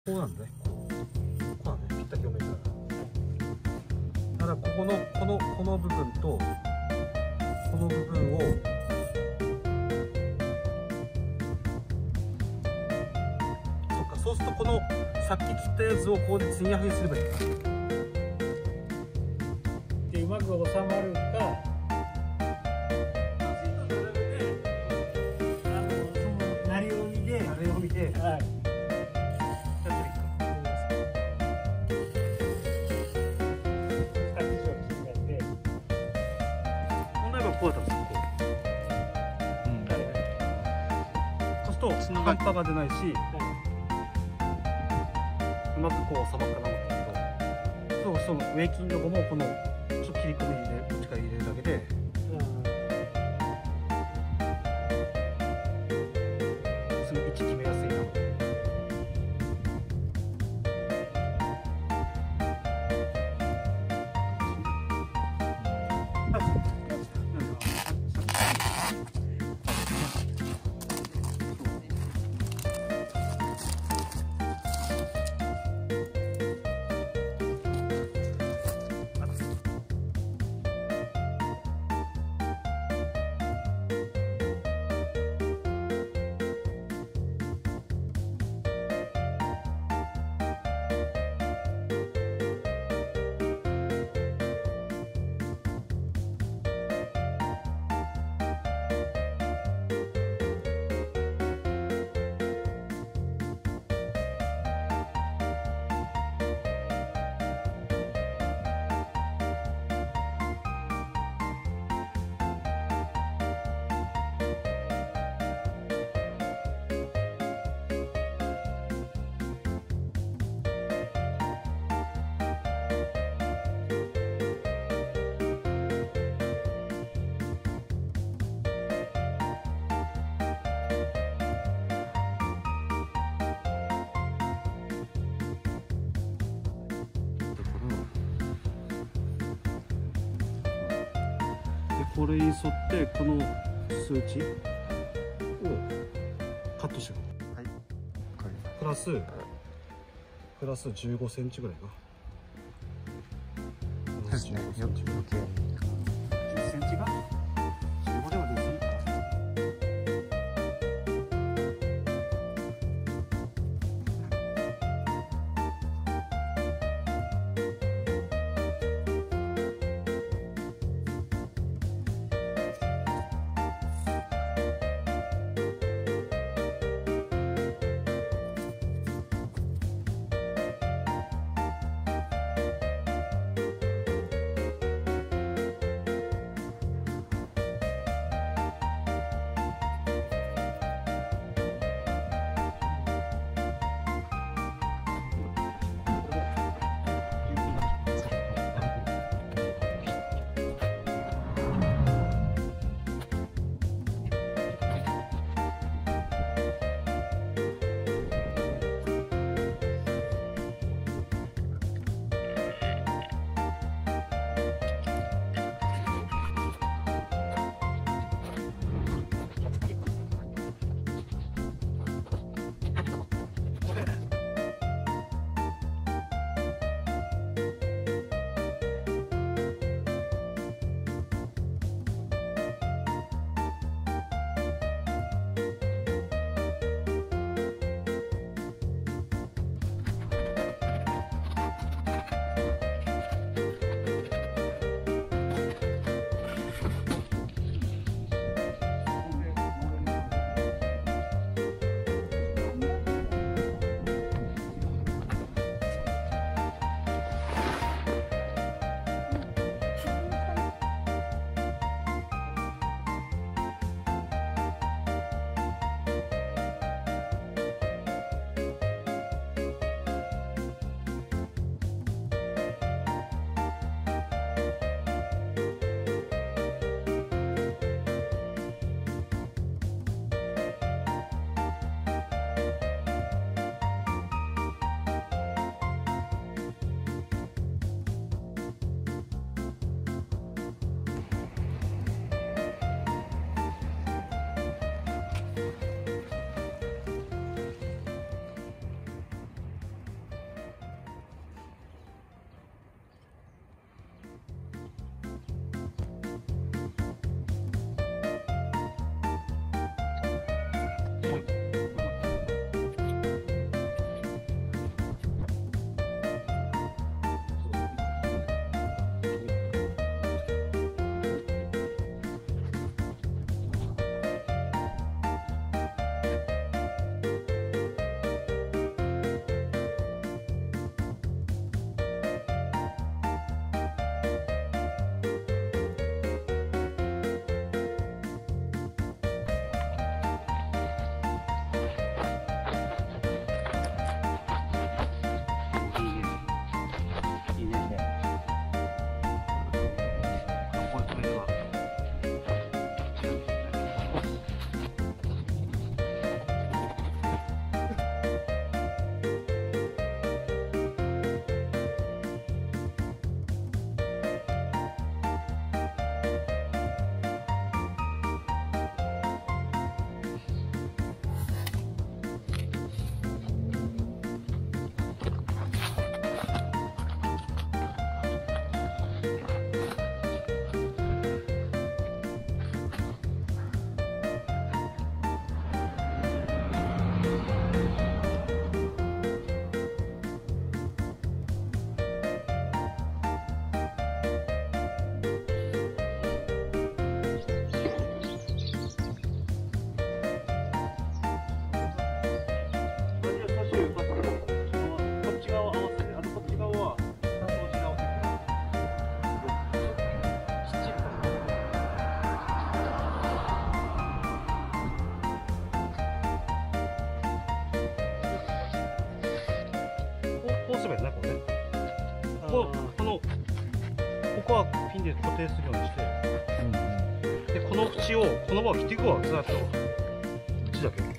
こうなんだね。こうなんだね。ぴったり表面だから。だからこの部分とこの部分をそっか、そうするとこのさっき切ったやつをここで継ぎはぎすればいいか。でうまく収まるか。 鳴りを見で、 あれを見て、 はい。 こうだったんですよ。そうすると半端が出ないし、うまくこうさばくかなと思ったけど、その植木のとこもこのちょっと切り込みでこっちから入れるだけで、すぐ位置決めやすいな。これに沿ってこの数値をカットしていく。はい。プラス15センチぐらいか。 そうですね。よく余計に。 10センチか。15でもいいですか。 こはピンで固定するようにして、でこの縁をこのまま切っていくわ、ずっとうちだけ。